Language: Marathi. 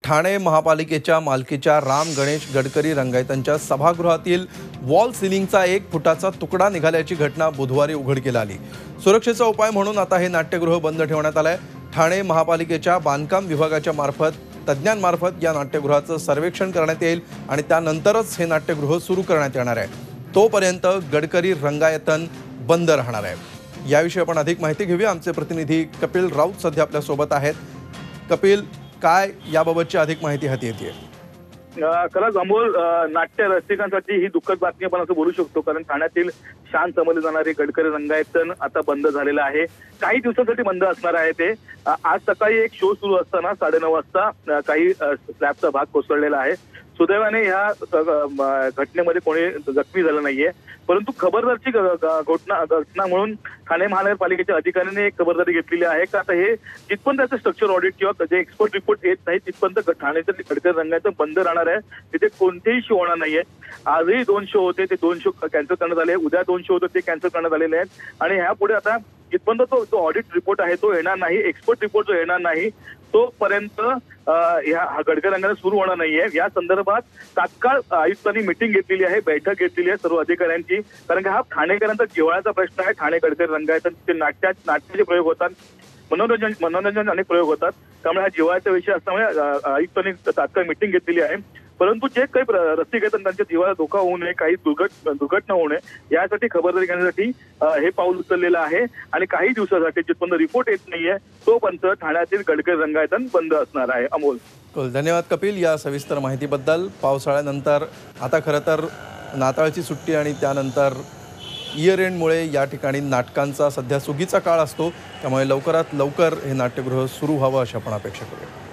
ठाणे महापालिकेच्या मालकीच्या राम गणेश गडकरी रंगायतांच्या सभागृहातील वॉल सिलिंगचा 1 फुटाचा तुकडा निघाल्याची घटना बुधवारी उघडकीला आली। सुरक्षेचा उपाय म्हणून आता हे नाट्यगृह बंद ठेवण्यात आलंय। ठाणे महापालिकेच्या बांधकाम विभागाच्या तज्ञांमार्फत या नाट्यगृहाचं सर्वेक्षण करण्यात येईल आणि त्यानंतरच हे नाट्यगृह सुरू करण्यात येणार आहे। तोपर्यंत गडकरी रंगायतन बंद राहणार आहे। याविषयी आपण अधिक माहिती घेऊया। आमचे प्रतिनिधी कपिल राऊत सध्या आपल्या सोबत आहेत। कपिल, काय याबाबतची अधिक माहिती हाती येते? खरंच अमोल, नाट्य रसिकांसाठी ही दुःखद बातमी आपण असं बोलू शकतो, कारण ठाण्यातील शान समजले जाणारे गडकरी रंगायतन आता बंद झालेलं आहे। काही दिवसांसाठी बंद असणार आहे ते। आज सकाळी एक शो सुरू असताना 9:30 वाजता काही स्लॅबचा भाग कोसळलेला आहे। सुदैवाने ह्या घटनेमध्ये कोणी जखमी झालं नाहीये, परंतु खबरदारीची घटना म्हणून ठाणे महानगरपालिकेच्या अधिकाऱ्यांनी एक खबरदारी घेतलेली आहे का आता हे जिथपर्यंत त्याचं स्ट्रक्चर ऑडिट किंवा जे एक्सपर्ट रिपोर्ट येत नाही तिथपर्यंत ठाण्याचं गडकरी रंगायचं बंद राहणार आहे। तिथे कोणतेही शो होणार नाहीये। आजही 2 शो होते, ते 2 शो कॅन्सल करण्यात आले। उद्या 2 शो होते, ते कॅन्सल करण्यात आलेले आहेत आणि ह्यापुढे आता जिथपर्यंत तो ऑडिट रिपोर्ट आहे तो येणार नाही, एक्सपर्ट रिपोर्ट जो येणार नाही तोपर्यंत हा गडकरी रंगायतन सुरू होणार नाहीये। या संदर्भात तात्काळ आयुक्तांनी मिटिंग घेतलेली आहे, बैठक घेतलेली आहे सर्व अधिकाऱ्यांची, कारण की हा ठाणेकरांचा जिव्हाळ्याचा प्रश्न आहे। ठाणे गडकरी रंगायतन नाट्याचे प्रयोग होतात, मनोरंजन अनेक प्रयोग होतात, त्यामुळे हा जिव्हाळ्याचा विषय असल्यामुळे आयुक्तांनी तात्काळ मिटिंग घेतलेली आहे। परंतु जे काही रसिक आहेत त्यांच्या जीवाला धोका होऊ नये, काही दुर्घटना होऊ नये यासाठी खबरदारी घेण्यासाठी हे पाऊल उचललेलं आहे आणि काही दिवसासाठी जिथपर्यंत रिपोर्ट येत नाहीये तोपर्यंत ठाण्यातील गडकरी रंगायतन बंद असणार आहे। अमोल, धन्यवाद कपिल या सविस्तर माहितीबद्दल। पावसाळ्यानंतर आता खरं तर नाताळची सुट्टी आणि त्यानंतर इयर एंडमुळे या ठिकाणी नाटकांचा सध्या सुगीचा काळ असतो, त्यामुळे लवकरात लवकर हे नाट्यगृह सुरू व्हावं अशी आपण अपेक्षा करूया।